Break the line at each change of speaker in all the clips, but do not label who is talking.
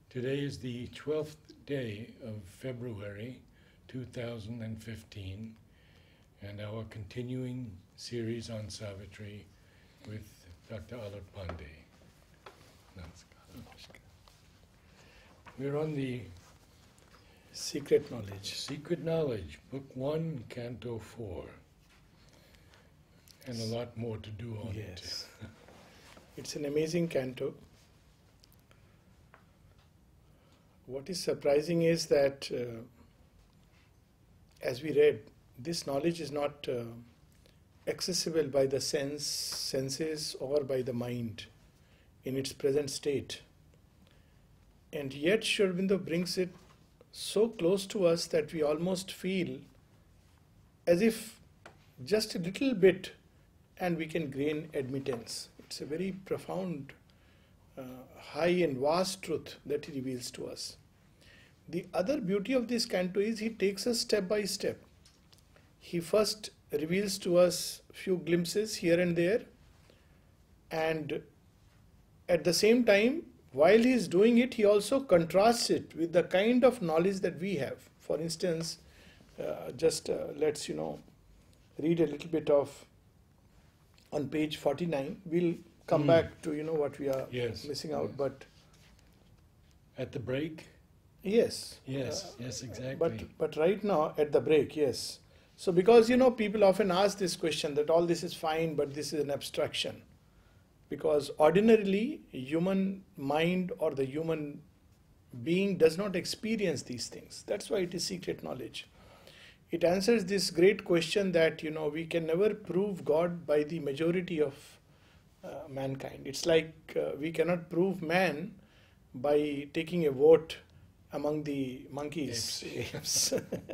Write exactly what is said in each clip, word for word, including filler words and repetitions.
Today is the twelfth day of February two thousand fifteen, and our continuing series on Savitri with Doctor Alok Pandey. Namaskar. We're on the
Secret Knowledge.
Secret Knowledge, Book one, Canto four, and a lot more to do on
Yes. It's an amazing canto. What is surprising is that, uh, as we read, this knowledge is not uh, accessible by the sense, senses or by the mind in its present state. And yet Sri Aurobindo brings it so close to us that we almost feel as if just a little bit and we can gain admittance. It's a very profound, uh, high and vast truth that he reveals to us. The other beauty of this canto is he takes us step by step. He first reveals to us few glimpses here and there, and at the same time, while he is doing it, he also contrasts it with the kind of knowledge that we have. For instance, uh, just uh, let's you know read a little bit of on page forty-nine. We'll come mm. back to you know what we are
yes.
missing out,
yes.
but
at the break.
Yes.
Yes.
Uh,
yes. Exactly.
But but right now at the break, yes. So because you know people often ask this question that all this is fine, but this is an abstraction. Because ordinarily, human mind or the human being does not experience these things. That's why it is secret knowledge. It answers this great question that, you know, we can never prove God by the majority of uh, mankind. It's like uh, we cannot prove man by taking a vote among the monkeys. Apes.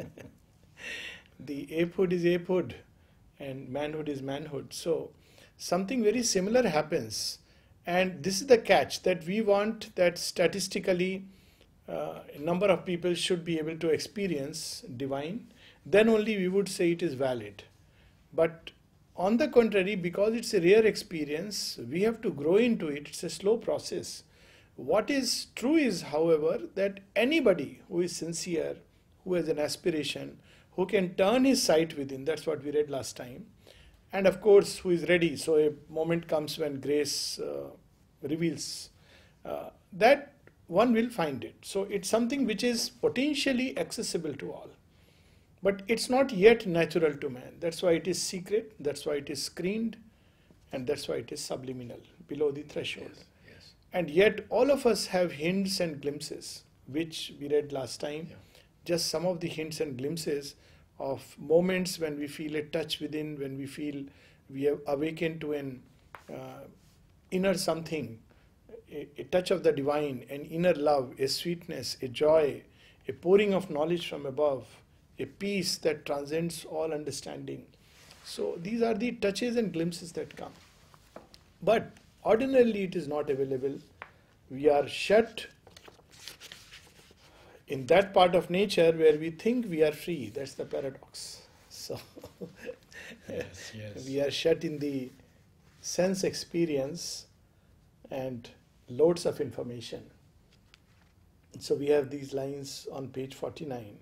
The apehood is apehood and manhood is manhood. So something very similar happens, and this is the catch, that we want that statistically uh, a number of people should be able to experience divine, then only we would say it is valid. But on the contrary, because it's a rare experience, we have to grow into it. It's a slow process. What is true is, however, that anybody who is sincere, who has an aspiration, who can turn his sight within, that's what we read last time, and of course, who is ready. So a moment comes when grace uh, reveals uh, that one will find it. So it's something which is potentially accessible to all. But it's not yet natural to man. That's why it is secret, that's why it is screened, and that's why it is subliminal, below the threshold.
Yes, yes.
And yet all of us have hints and glimpses, which we read last time. Yeah. Just some of the hints and glimpses of moments when we feel a touch within, when we feel we have awakened to an uh, inner something, a, a touch of the divine, an inner love, a sweetness, a joy, a pouring of knowledge from above, a peace that transcends all understanding. So these are the touches and glimpses that come. But ordinarily it is not available. We are shut in that part of nature where we think we are free. That's the paradox. So
yes, yes.
we are shut in the sense experience and loads of information. So we have these lines on page forty-nine.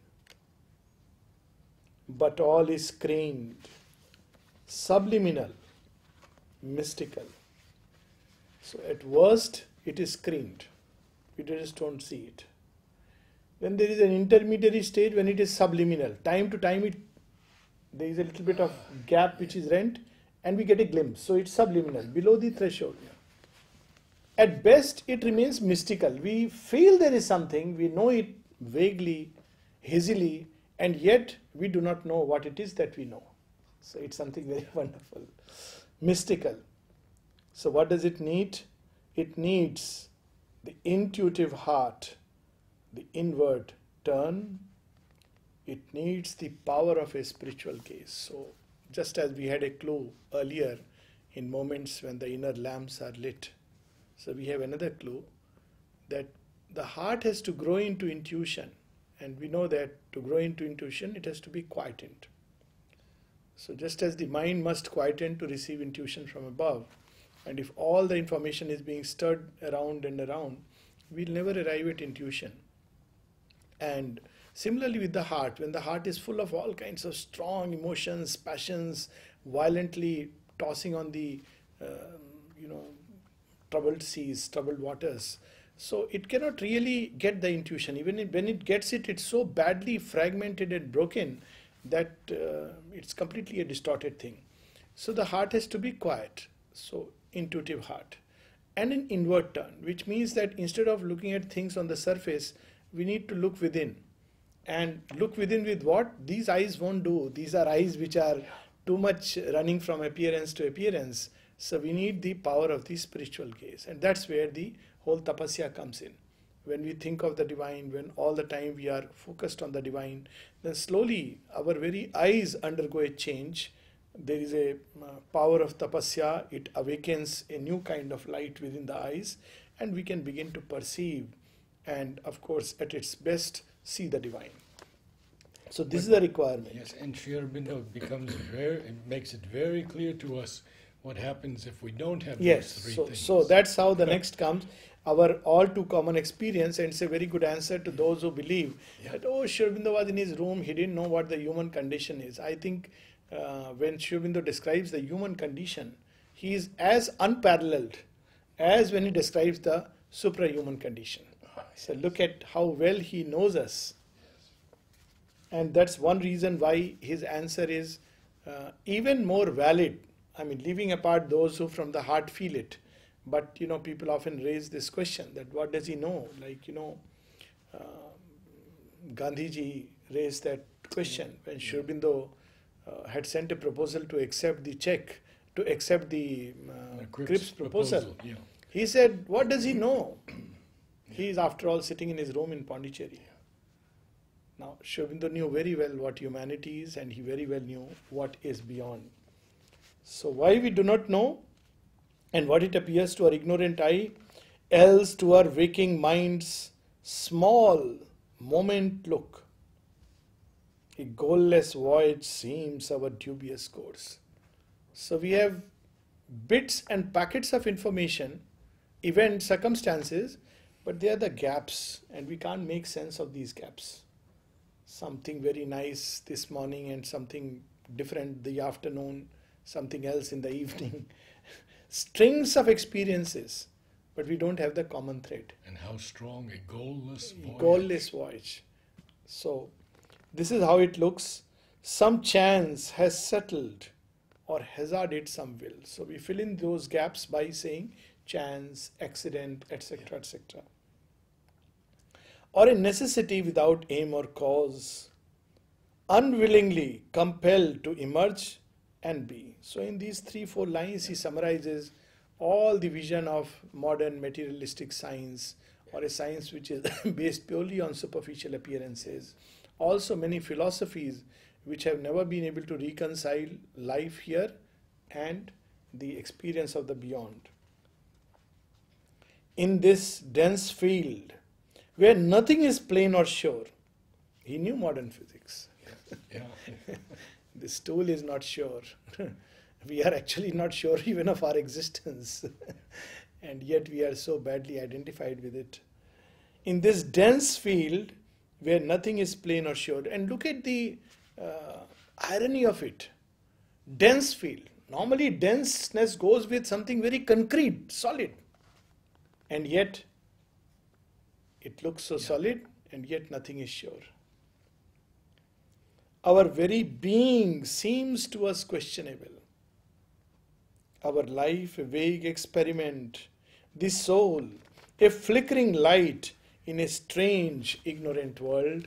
But all is screened, subliminal, mystical. So at worst, it is screened. We just don't see it. Then there is an intermediary stage when it is subliminal. Time to time, it there is a little bit of gap which is rent, and we get a glimpse. So it's subliminal, below the threshold. At best, it remains mystical. We feel there is something, we know it vaguely, hazily, and yet we do not know what it is that we know. So it's something very wonderful. Mystical. So what does it need? It needs the intuitive heart, the inward turn. It needs the power of a spiritual gaze. So just as we had a clue earlier in moments when the inner lamps are lit, so we have another clue that the heart has to grow into intuition. And we know that to grow into intuition, it has to be quietened. So just as the mind must quieten to receive intuition from above, and if all the information is being stirred around and around, we'll never arrive at intuition. And similarly with the heart, when the heart is full of all kinds of strong emotions, passions, violently tossing on the, uh, you know, troubled seas, troubled waters, so it cannot really get the intuition. Even if, when it gets it, it's so badly fragmented and broken that uh, it's completely a distorted thing. So the heart has to be quiet, so intuitive heart. And an inward turn, which means that instead of looking at things on the surface, we need to look within. And look within with what? These eyes won't do. These are eyes which are too much running from appearance to appearance. So we need the power of the spiritual gaze. And that's where the whole tapasya comes in. When we think of the divine, when all the time we are focused on the divine, then slowly our very eyes undergo a change. There is a uh, power of tapasya. It awakens a new kind of light within the eyes, and we can begin to perceive and, of course, at its best, see the divine. So this but, is the requirement.
Yes, and Sri Aurobindo becomes very, it makes it very clear to us what happens if we don't have
yes,
those three
so,
things.
So that's how the next comes. Our all too common experience, and it's a very good answer to those who believe yeah. that, oh, Sri Aurobindo was in his room, he didn't know what the human condition is. I think uh, when Sri Aurobindo describes the human condition, he is as unparalleled as when he describes the suprahuman condition. So look at how well he knows us. And that's one reason why his answer is uh, even more valid. I mean, leaving apart those who from the heart feel it. But, you know, people often raise this question that what does he know? Like, you know, uh, Gandhiji raised that question when Sri Aurobindo uh, had sent a proposal to accept the check, to accept the uh, Cripps proposal. proposal yeah. He said, what does he know? He is, after all, sitting in his room in Pondicherry. Now, Sri Aurobindo knew very well what humanity is, and he very well knew what is beyond. So why we do not know, and what it appears to our ignorant eye, else to our waking minds, small moment look. A goalless voyage seems our dubious course. So we have bits and packets of information, events, circumstances, but they are the gaps, and we can't make sense of these gaps. Something very nice this morning and something different the afternoon, something else in the evening. Strings of experiences, but we don't have the common thread.
And how strong a goalless voyage.
Goalless voyage. So this is how it looks. Some chance has settled or hazarded some will. So we fill in those gaps by saying chance, accident, et cetera, et cetera. Or a necessity without aim or cause, unwillingly compelled to emerge and be. So in these three, four lines, he summarizes all the vision of modern materialistic science, or a science which is based purely on superficial appearances. Also many philosophies which have never been able to reconcile life here and the experience of the beyond. In this dense field, where nothing is plain or sure, he knew modern physics.
Yeah.
The stool is not sure. We are actually not sure even of our existence. And yet we are so badly identified with it. In this dense field where nothing is plain or sure. And look at the uh, irony of it. Dense field. Normally denseness goes with something very concrete, solid. And yet it looks so yeah. solid, and yet nothing is sure. Our very being seems to us questionable. Our life a vague experiment, the soul a flickering light in a strange, ignorant world.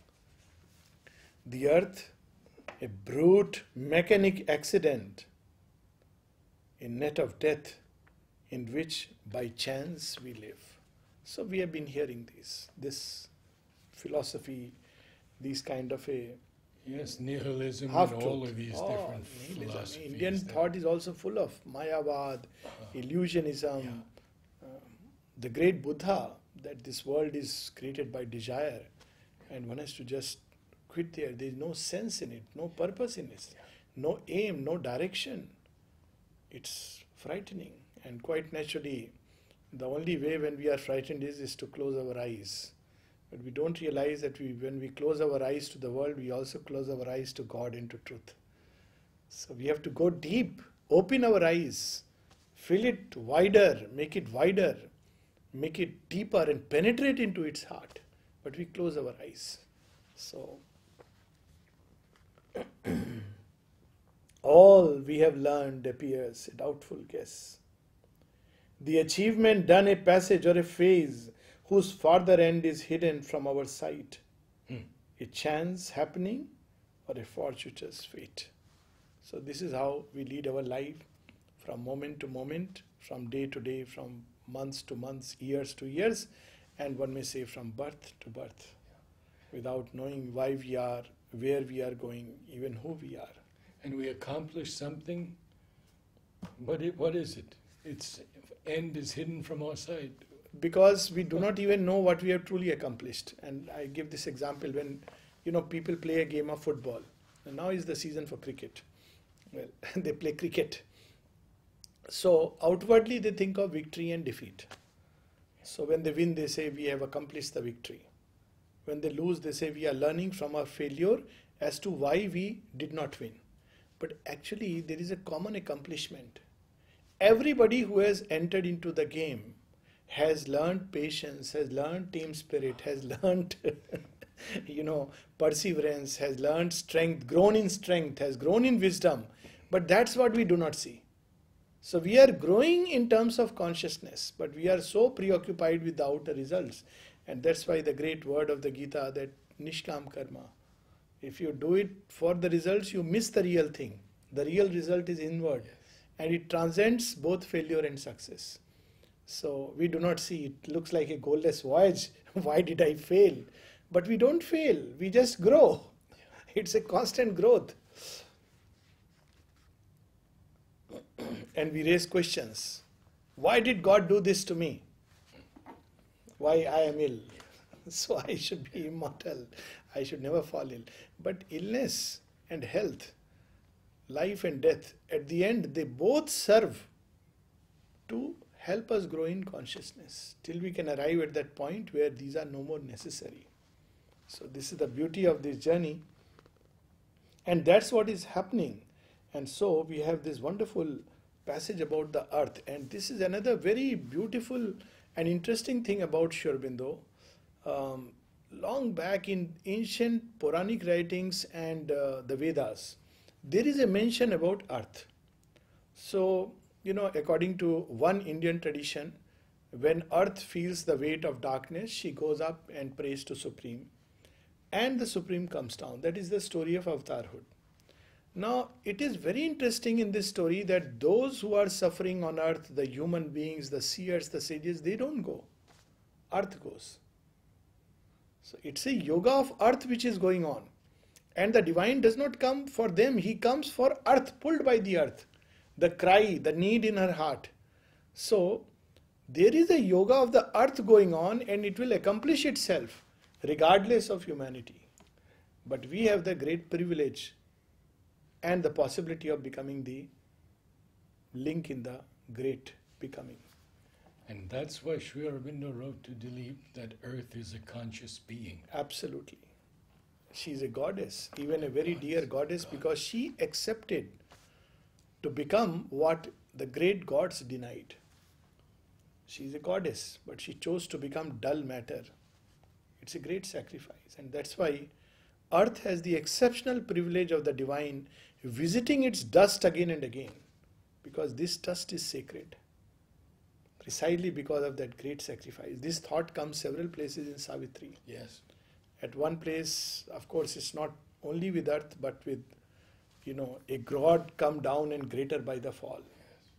The earth a brute mechanic accident, a net of death in which by chance we live. So we have been hearing this, this philosophy, these kind of a
yes, nihilism
half
and all of these
oh,
different
nihilism.
philosophies.
Indian
that,
thought is also full of Mayavad, uh, illusionism,
yeah.
uh, the great Buddha, that this world is created by desire and one has to just quit there. There is no sense in it, no purpose in it, yeah. no aim, no direction. It's frightening, and quite naturally The only way when we are frightened is, is to close our eyes. But we don't realize that we, when we close our eyes to the world, we also close our eyes to God and to truth. So we have to go deep, open our eyes, fill it wider, make it wider, make it deeper and penetrate into its heart. But we close our eyes. So all we have learned appears a doubtful guess. The achievement done a passage or a phase whose farther end is hidden from our sight. Hmm. A chance happening or a fortuitous fate. So this is how we lead our life from moment to moment, from day to day, from months to months, years to years, and one may say from birth to birth, without knowing why we are, where we are going, even who we are.
And we accomplish something, but it, what is it? Its end is hidden from our sight.
Because we do not even know what we have truly accomplished. And I give this example when, you know, people play a game of football. And now is the season for cricket. Well, they play cricket. So outwardly they think of victory and defeat. So when they win, they say we have accomplished the victory. When they lose, they say we are learning from our failure as to why we did not win. But actually there is a common accomplishment. Everybody who has entered into the game has learned patience, has learned team spirit, has learned you know, perseverance, has learned strength, grown in strength, has grown in wisdom. But that's what we do not see. So we are growing in terms of consciousness, but we are so preoccupied with the outer results. And that's why the great word of the Gita, that Nishkam Karma. If you do it for the results, you miss the real thing. The real result is inward. Yes. And it transcends both failure and success. So we do not see, it looks like a goalless voyage. Why did I fail? But we don't fail, we just grow. It's a constant growth. And we raise questions. Why did God do this to me? Why I am ill? So I should be immortal. I should never fall ill. But illness and health, life and death, at the end they both serve to help us grow in consciousness till we can arrive at that point where these are no more necessary. So this is the beauty of this journey, and that's what is happening. And so we have this wonderful passage about the earth, and this is another very beautiful and interesting thing about Sri Aurobindo. Um, long back in ancient Puranic writings and uh, the Vedas, there is a mention about earth. So, you know, according to one Indian tradition, when earth feels the weight of darkness, she goes up and prays to Supreme, and the Supreme comes down. That is the story of avatarhood. Now, it is very interesting in this story that those who are suffering on earth, the human beings, the seers, the sages, they don't go. Earth goes. So it's a yoga of earth which is going on. And the divine does not come for them. He comes for earth, pulled by the earth. The cry, the need in her heart. So there is a yoga of the earth going on, and it will accomplish itself regardless of humanity. But we have the great privilege and the possibility of becoming the link in the great becoming.
And that's why Sri Aurobindo wrote to Dilip that earth is a conscious being.
Absolutely. She is a goddess, even a very dear goddess, because she accepted to become what the great gods denied. She is a goddess, but she chose to become dull matter. It's a great sacrifice, and that's why earth has the exceptional privilege of the divine visiting its dust again and again, because this dust is sacred, precisely because of that great sacrifice. This thought comes several places in Savitri.
Yes.
At one place, of course, it's not only with earth, but with, you know, a god come down and greater by the fall. Yes.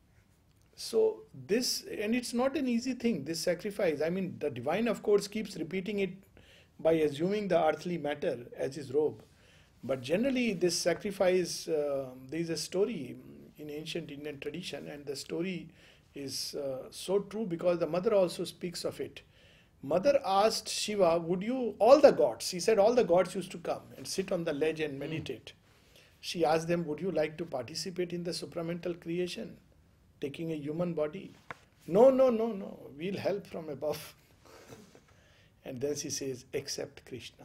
So this, and it's not an easy thing, this sacrifice. I mean, the divine, of course, keeps repeating it by assuming the earthly matter as his robe. But generally, this sacrifice, uh, there is a story in ancient Indian tradition, and the story is uh, so true because the mother also speaks of it. Mother asked Shiva, would you, all the gods, he said all the gods used to come and sit on the ledge and meditate. Mm. She asked them, would you like to participate in the supramental creation, taking a human body? No, no, no, no, we'll help from above. And then she says, accept Krishna.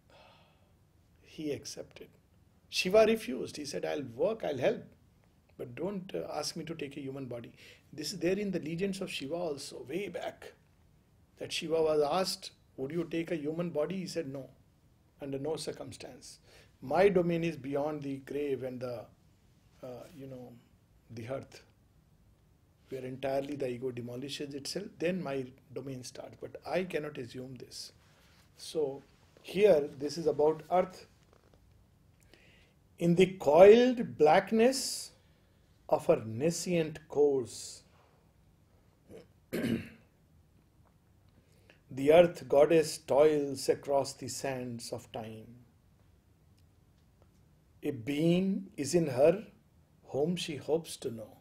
He accepted. Shiva refused. He said, I'll work, I'll help, but don't uh, ask me to take a human body. This is there in the legends of Shiva also, way back. That Shiva was asked, would you take a human body? He said, no, under no circumstance. My domain is beyond the grave and the, uh, you know, the earth, where entirely the ego demolishes itself. Then my domain starts. But I cannot assume this. So here, this is about earth. In the coiled blackness of her nascent course, the earth goddess toils across the sands of time. A being is in her whom she hopes to know.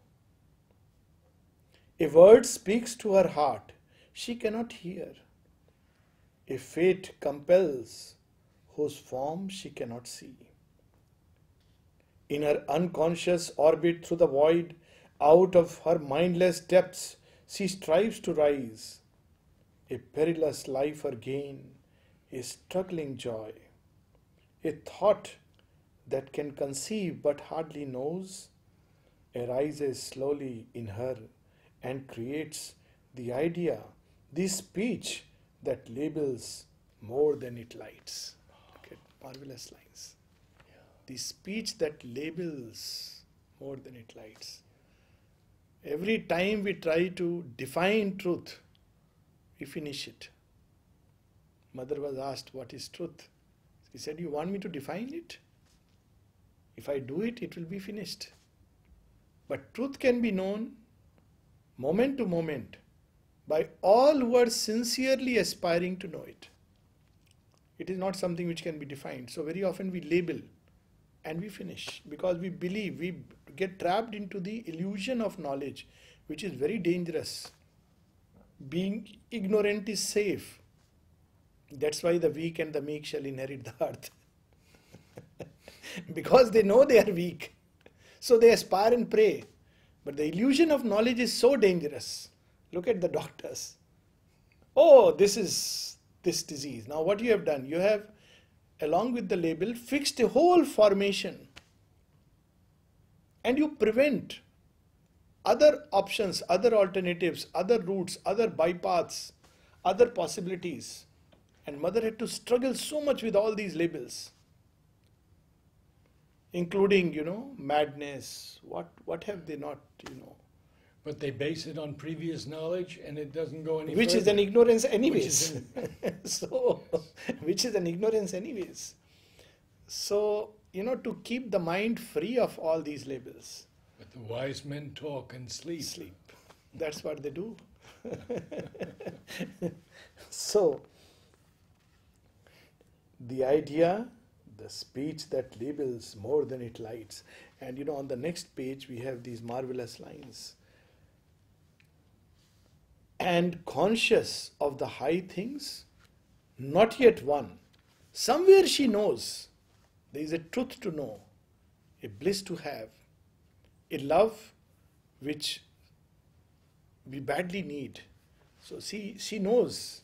A word speaks to her heart, she cannot hear. A fate compels whose form she cannot see. In her unconscious orbit through the void, out of her mindless depths, she strives to rise. A perilous life her gain, a struggling joy. A thought that can conceive but hardly knows, arises slowly in her and creates the idea, the speech that labels more than it lights. Okay, marvelous lines. The speech that labels more than it lights. Every time we try to define truth, we finish it. Mother was asked, what is truth? He said, you want me to define it? If I do it, it will be finished. But truth can be known moment to moment by all who are sincerely aspiring to know it. It is not something which can be defined. So very often we label and we finish because we believe, we get trapped into the illusion of knowledge, which is very dangerous. Being ignorant is safe. That's why the weak and the meek shall inherit the earth. Because they know they are weak. So they aspire and pray. But the illusion of knowledge is so dangerous. Look at the doctors. Oh, this is this disease. Now what you have done? You have, along with the label, fixed a whole formation. And you prevent other options, other alternatives, other routes, other bypaths, other possibilities. And mother had to struggle so much with all these labels. Including, you know, madness. What what have they not, you know?
But they base it on previous knowledge and it doesn't go any
Which
further.
is an ignorance anyways.
Which is an
So, which is an ignorance anyways. So, you know, to keep the mind free of all these labels.
But the wise men talk and sleep.
Sleep. That's what they do. So, the idea, the speech that labels more than it lights. And you know, on the next page we have these marvelous lines. And conscious of the high things, not yet won. Somewhere she knows there is a truth to know, a bliss to have, a love which we badly need. So she, she knows.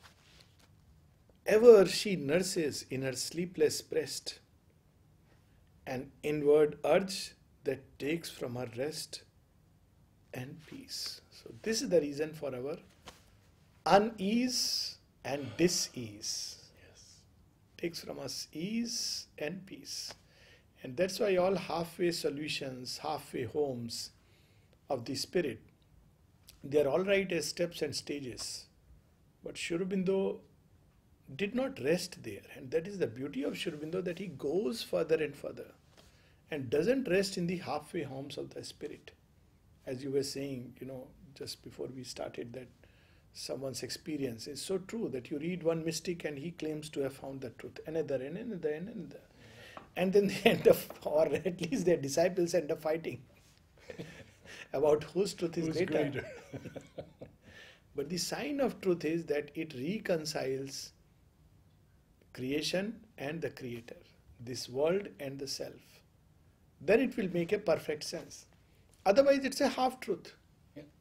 Ever she nurses in her sleepless breast an inward urge that takes from her rest and peace. So this is the reason for our unease and dis-ease. Yes. Takes from us ease and peace. And that's why all halfway solutions, halfway homes of the spirit, they are all right as steps and stages. But Sri Aurobindo did not rest there, and that is the beauty of Sri Aurobindo, that he goes further and further and doesn't rest in the halfway homes of the spirit. As you were saying, you know, just before we started, that someone's experience is so true that you read one mystic and he claims to have found the truth, another and another and another, and then they end up, or at least their disciples end up fighting about whose truth is
Who's
greater.
greater?
But the sign of truth is that it reconciles creation and the creator, this world and the self. Then it will make a perfect sense. Otherwise it's a half truth.
Yeah.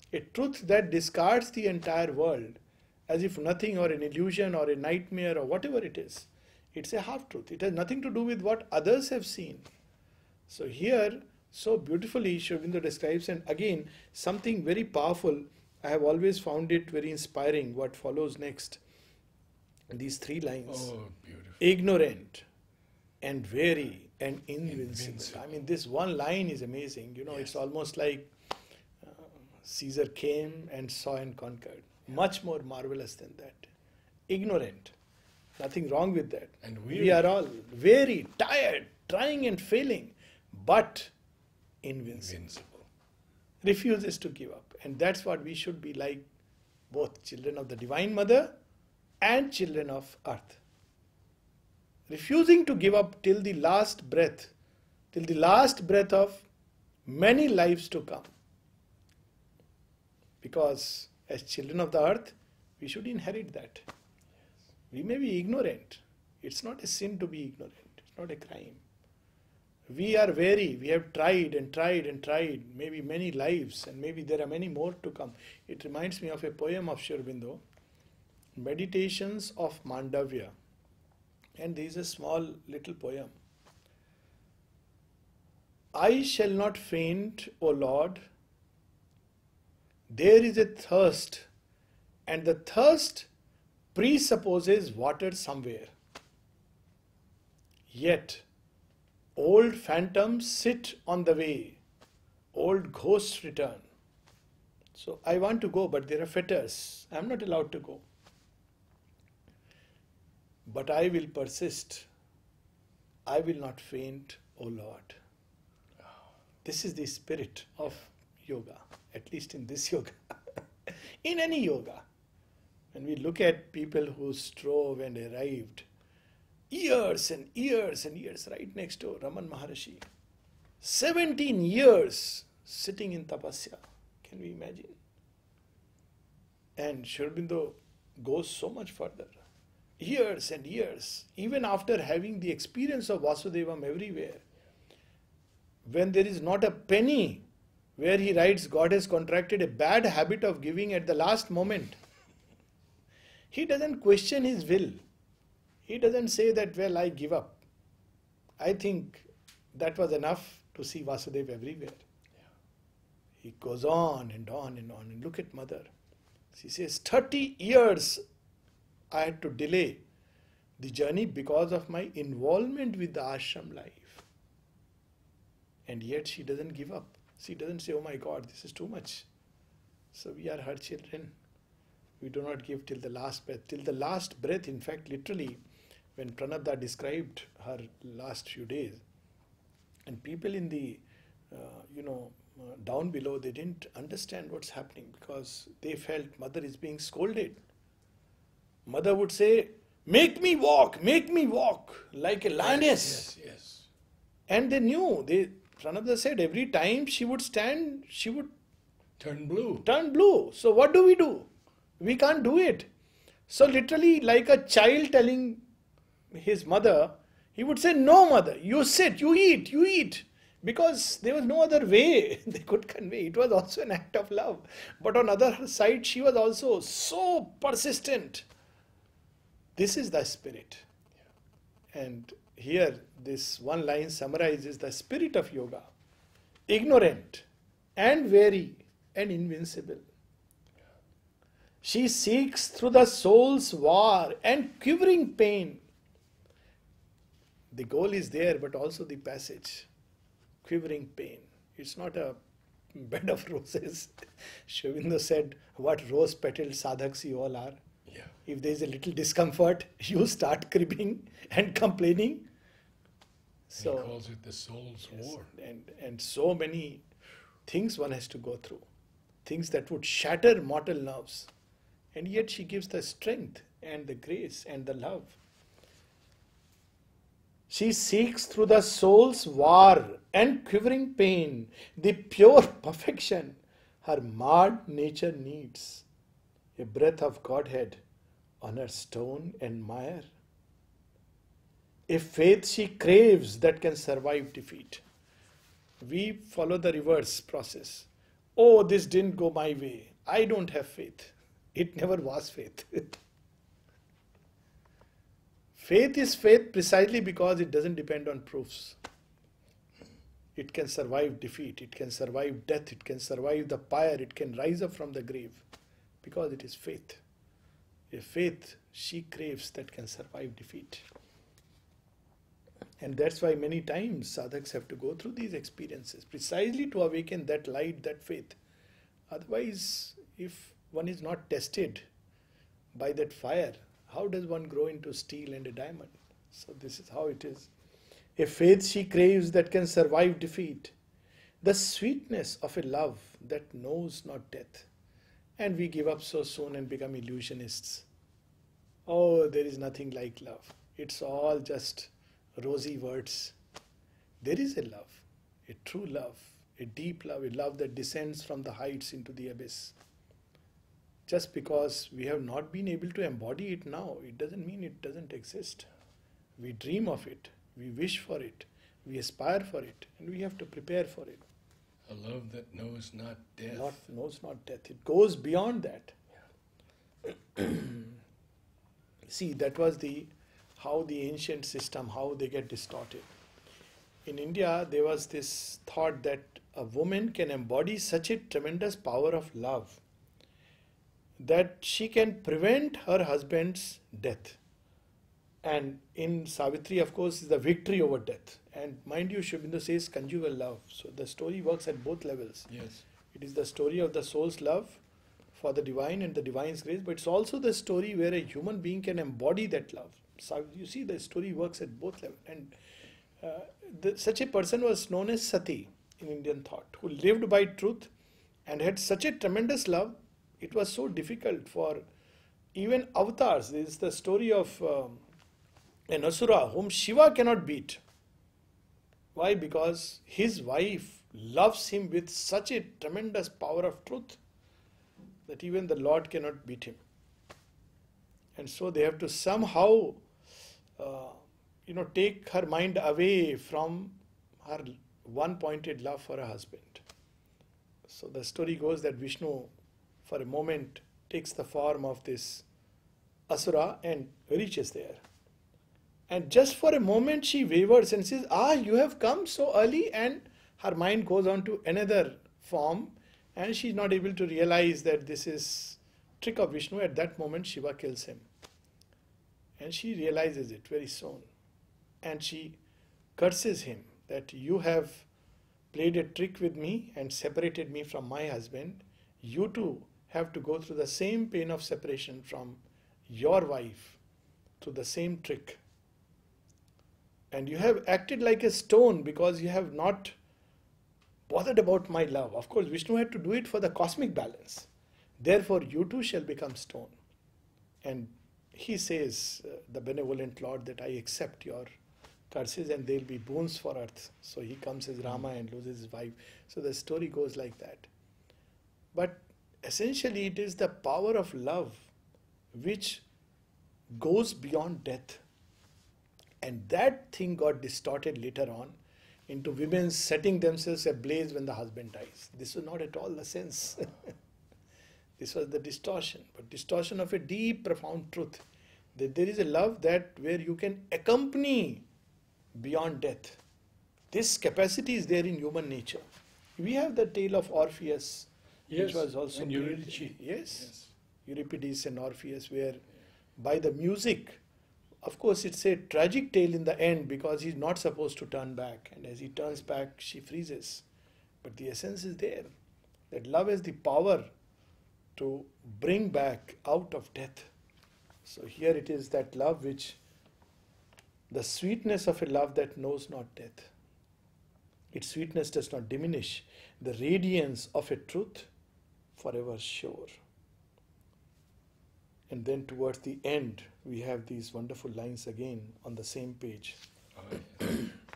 A truth that discards the entire world as if nothing or an illusion or a nightmare or whatever it is. It's a half-truth. It has nothing to do with what others have seen. So here, so beautifully, Sri Aurobindo describes, and again, something very powerful. I have always found it very inspiring what follows next. These three lines.
Oh, beautiful.
Ignorant and wary and invincible.
Invincible.
I mean, this one line is amazing. You know,
Yes.
it's almost like uh, Caesar came and saw and conquered. Much more marvelous than that. Ignorant. Nothing wrong with that.
And
we
weary.
are all weary, tired, trying and failing, but invincible.
Invincible.
Refuses to give up. And that's what we should be like, both children of the Divine Mother and children of earth. Refusing to give up till the last breath, till the last breath of many lives to come. Because as children of the earth, we should inherit that. We may be ignorant. It's not a sin to be ignorant. It's not a crime. We are weary. We have tried and tried and tried, maybe many lives, and maybe there are many more to come. It reminds me of a poem of Sri Aurobindo, Meditations of Mandavya. And there is a small little poem. I shall not faint, O Lord. There is a thirst, and the thirst presupposes water somewhere. Yet, old phantoms sit on the way, old ghosts return. So I want to go, but there are fetters. I am not allowed to go. But I will persist. I will not faint, O Lord. This is the spirit of yoga, at least in this yoga. In any yoga. When we look at people who strove and arrived, years and years and years, right next to Raman Maharishi, seventeen years sitting in tapasya. Can we imagine? And Sri Aurobindo goes so much further. Years and years, even after having the experience of Vasudevam everywhere, when there is not a penny, where he writes God has contracted a bad habit of giving at the last moment, he doesn't question his will. He doesn't say that, well, I give up. I think that was enough to see Vasudeva everywhere. Yeah. He goes on and on and on. And look at mother. She says, thirty years I had to delay the journey because of my involvement with the ashram life. And yet she doesn't give up. She doesn't say, oh my God, this is too much. So we are her children. We do not give till the last breath. Till the last breath, in fact, literally, when Pranabda described her last few days, and people in the, uh, you know, uh, down below, they didn't understand what's happening because they felt mother is being scolded. Mother would say, make me walk, make me walk, like a lioness.
Yes, yes.
And they knew, they, Pranabda said, every time she would stand, she would
Turn blue.
turn blue. So what do we do? We can't do it. So literally like a child telling his mother, he would say, no mother, you sit, you eat, you eat. Because there was no other way they could convey. It was also an act of love. But on other side, she was also so persistent. This is the spirit. And here this one line summarizes the spirit of yoga. Ignorant and wary and invincible. She seeks through the soul's war and quivering pain. The goal is there, but also the passage. Quivering pain. It's not a bed of roses. Sri Aurobindo said, what rose-petaled sadhaks you all are.
Yeah.
If there is a little discomfort, you start cribbing and complaining. So,
he calls it the soul's
yes,
war.
and, and so many things one has to go through. Things that would shatter mortal nerves. And yet she gives the strength and the grace and the love. She seeks through the soul's war and quivering pain the pure perfection her marred nature needs. A breath of Godhead on her stone and mire. A faith she craves that can survive defeat. We follow the reverse process. oh, this didn't go my way, I don't have faith. It never was faith. Faith is faith precisely because it doesn't depend on proofs. It can survive defeat, it can survive death, it can survive the pyre, it can rise up from the grave because it is faith. A faith she craves that can survive defeat. And that's why many times sadhaks have to go through these experiences precisely to awaken that light, that faith. Otherwise, if one is not tested by that fire, how does one grow into steel and a diamond? So this is how it is. A faith she craves that can survive defeat. The sweetness of a love that knows not death. And we give up so soon and become illusionists. Oh, there is nothing like love. It's all just rosy words. There is a love, a true love, a deep love, a love that descends from the heights into the abyss. Just because we have not been able to embody it now, it doesn't mean it doesn't exist. We dream of it, we wish for it, we aspire for it, and we have to prepare for it.
A love that knows not death.
Not knows not death. It goes beyond that. See, that was the how the ancient system, how they get distorted. In India, there was this thought that a woman can embody such a tremendous power of love that she can prevent her husband's death. And in Savitri, of course, is the victory over death. And mind you, Sri Aurobindo says conjugal love. So the story works at both levels.
Yes.
It is the story of the soul's love for the divine and the divine's grace, but it's also the story where a human being can embody that love. So you see, the story works at both levels. And uh, the, such a person was known as Sati in Indian thought, who lived by truth and had such a tremendous love. It was so difficult for even avatars. This is the story of um, an asura whom Shiva cannot beat. Why? Because his wife loves him with such a tremendous power of truth that even the Lord cannot beat him. And so they have to somehow, uh, you know, take her mind away from her one-pointed love for her husband. So the story goes that Vishnu, for a moment, takes the form of this asura and reaches there. And just for a moment she wavers and says, ah, you have come so early, and her mind goes on to another form and she is not able to realize that this is trick of Vishnu. At that moment Shiva kills him. And she realizes it very soon. And she curses him that you have played a trick with me and separated me from my husband. You too have to go through the same pain of separation from your wife through the same trick. And you have acted like a stone because you have not bothered about my love. Of course, Vishnu had to do it for the cosmic balance. Therefore, you too shall become stone. And he says, uh, the benevolent Lord, that I accept your curses and they'll be boons for earth. So he comes as Rama and loses his wife. So the story goes like that. But essentially, it is the power of love which goes beyond death. And that thing got distorted later on into women setting themselves ablaze when the husband dies. This was not at all the sense. This was the distortion, but distortion of a deep, profound truth. That there is a love that where you can accompany beyond death. This capacity is there in human nature. We have the tale of Orpheus,
Yes,
which was also
and
played-
Eurydice.
Yes,
Yes.
Euripides and Orpheus, where by the music, of course, it's a tragic tale in the end because he's not supposed to turn back, and as he turns back, she freezes. But the essence is there, that love has the power to bring back out of death. So here it is that love which, the sweetness of a love that knows not death. Its sweetness does not diminish. The radiance of a truth forever sure. And then towards the end, we have these wonderful lines again on the same page.
Oh, yes.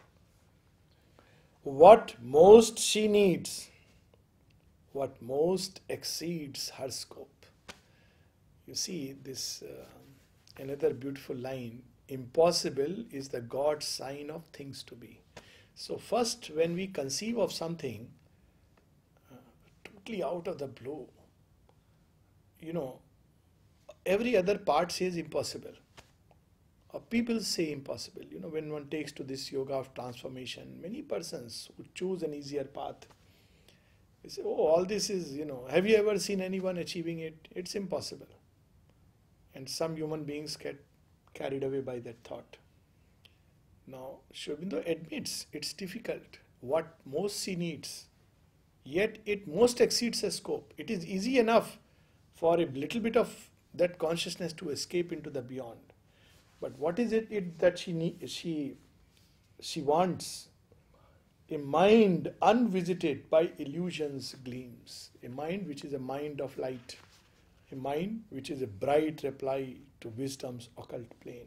What most she needs, what most exceeds her scope. You see this, uh, another beautiful line, impossible is the God sign of things to be. So first, when we conceive of something, uh, totally out of the blue. You know, every other part says impossible. Or people say impossible. You know, when one takes to this yoga of transformation, many persons who choose an easier path, they say, oh, all this is, you know, have you ever seen anyone achieving it? It's impossible. And some human beings get carried away by that thought. Now, Sri Aurobindo admits it's difficult, what most she needs, yet it most exceeds her scope. It is easy enough for a little bit of that consciousness to escape into the beyond. But what is it, it that she need, she she wants? A mind unvisited by illusions gleams. A mind which is a mind of light. A mind which is a bright reply to wisdom's occult plane.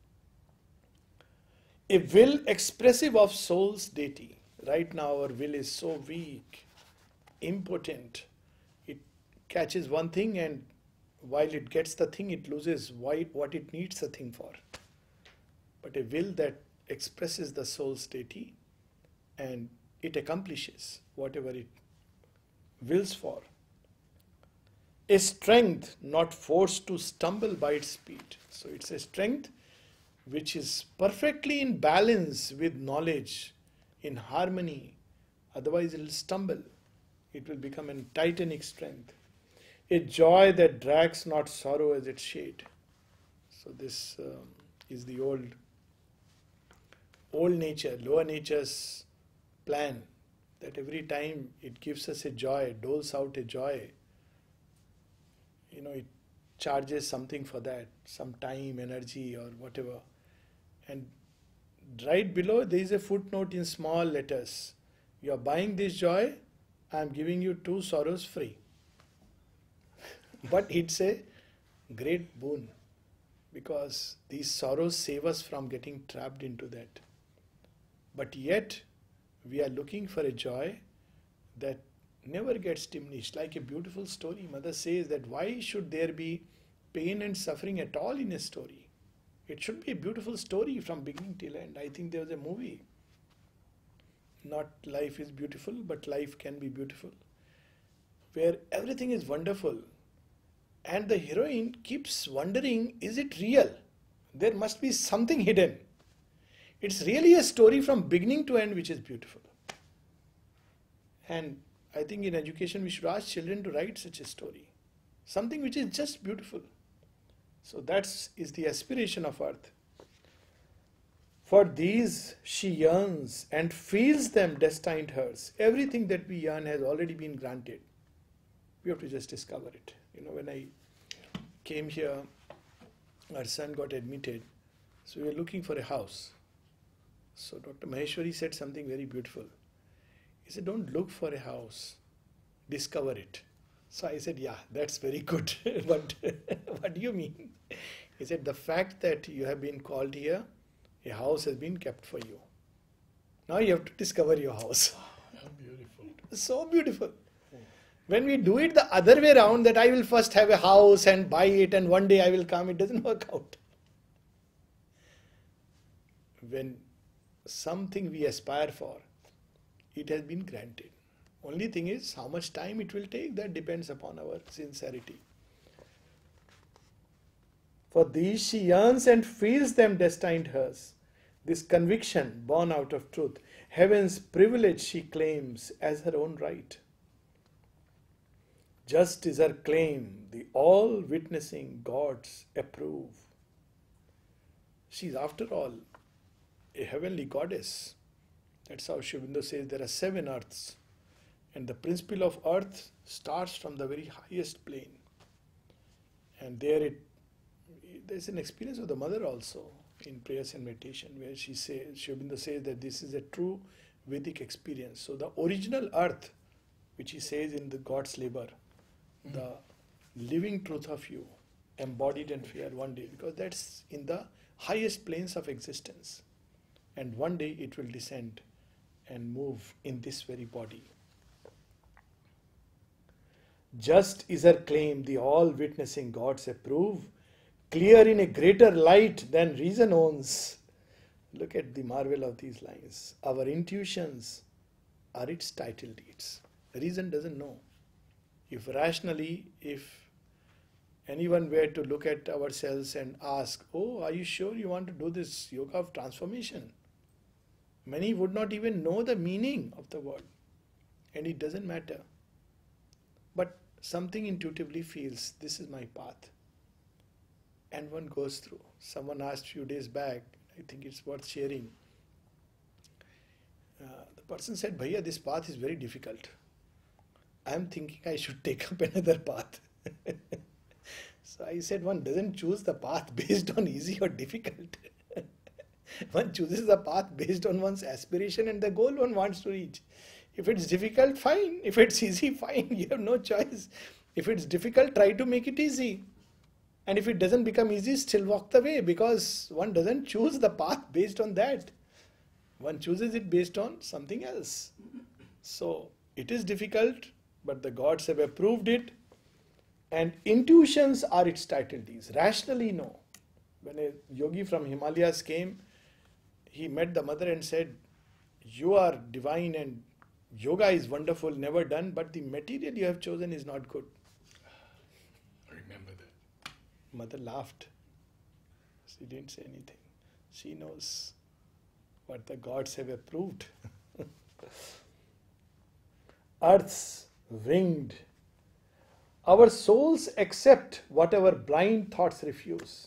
A will expressive of soul's deity. Right now our will is so weak, impotent. It catches one thing, and while it gets the thing, it loses what it needs the thing for. But a will that expresses the soul's deity, and it accomplishes whatever it wills for. A strength not forced to stumble by its speed. So it's a strength which is perfectly in balance with knowledge, in harmony. Otherwise it will stumble. It will become a titanic strength. A joy that drags not sorrow as its shade. So this um, is the old, old nature, lower nature's plan, that every time it gives us a joy, doles out a joy, you know, it charges something for that, some time, energy or whatever. And right below there is a footnote in small letters. You are buying this joy, I am giving you two sorrows free. But it's a great boon, because these sorrows save us from getting trapped into that. But yet we are looking for a joy that never gets diminished. Like a beautiful story, Mother says that why should there be pain and suffering at all in a story? It should be a beautiful story from beginning till end. I think there was a movie, not Life is Beautiful, but Life Can Be Beautiful, where everything is wonderful. And the heroine keeps wondering, is it real? There must be something hidden. It's really a story from beginning to end which is beautiful. And I think in education we should ask children to write such a story. Something which is just beautiful. So that is the aspiration of earth. For these she yearns and feels them destined hers. Everything that we yearn has already been granted. We have to just discover it. You know, when I came here, our son got admitted. So we were looking for a house. So Doctor Maheshwari said something very beautiful. He said, don't look for a house, discover it. So I said, yeah, that's very good. But what do you mean? He said, the fact that you have been called here, a house has been kept for you. Now you have to discover your house.
How beautiful.
So beautiful. When we do it the other way around, that I will first have a house and buy it and one day I will come, it doesn't work out. When something we aspire for, it has been granted. Only thing is, how much time it will take, that depends upon our sincerity. For these she yearns and feels them destined hers. This conviction born out of truth, heaven's privilege she claims as her own right. Just is her claim, the all-witnessing gods approve. She is after all a heavenly goddess. That's how Sri Aurobindo says there are seven earths. And the principle of earth starts from the very highest plane. And there it, there's an experience of the mother also in prayers and meditation, where she says, Sri Aurobindo says that this is a true Vedic experience. So the original earth, which he says in the God's labor, mm. the living truth of you, embodied and fair one day, because that's in the highest planes of existence. And one day it will descend and move in this very body. Just is her claim, the all-witnessing gods approve, clear in a greater light than reason owns. Look at the marvel of these lines. Our intuitions are its title deeds. Reason doesn't know. If rationally, if anyone were to look at ourselves and ask, oh, are you sure you want to do this yoga of transformation? Many would not even know the meaning of the word. And it doesn't matter. But something intuitively feels, this is my path. And one goes through. Someone asked a few days back, I think it's worth sharing. Uh, the person said, Bhaiya, this path is very difficult. I am thinking I should take up another path. So I said, one doesn't choose the path based on easy or difficult. One chooses the path based on one's aspiration and the goal one wants to reach. If it's difficult, fine. If it's easy, fine. You have no choice. If it's difficult, try to make it easy. And if it doesn't become easy, still walk the way, because one doesn't choose the path based on that. One chooses it based on something else. So it is difficult, but the gods have approved it. And intuitions are its title deeds. Rationally, no. When a yogi from Himalayas came, he met the mother and said, you are divine and yoga is wonderful, never done, but the material you have chosen is not good.
I remember that.
Mother laughed. She didn't say anything. She knows what the gods have approved. Earth's winged. Our souls accept whatever blind thoughts refuse.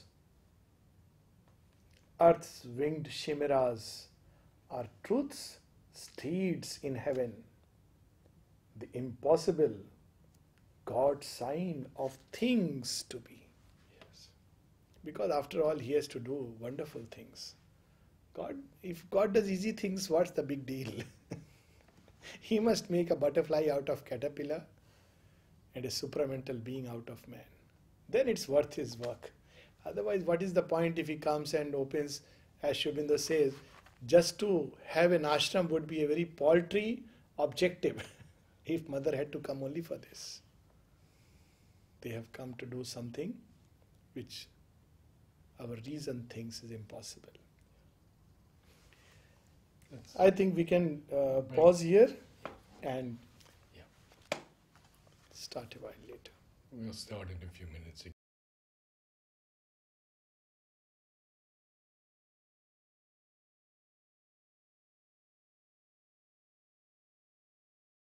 Earth's winged chimeras are truth's steeds in heaven. The impossible, God's sign of things to be.
Yes.
Because after all, He has to do wonderful things. God, if God does easy things, what's the big deal? He must make a butterfly out of caterpillar and a supramental being out of man. Then it's worth His work. Otherwise, what is the point if He comes and opens, as Shubindu says, just to have an ashram would be a very paltry objective if Mother had to come only for this. They have come to do something which our reason thinks is impossible.
That's
I think we can uh, pause here and
Yeah.
start a while later.
We'll start in a few minutes again.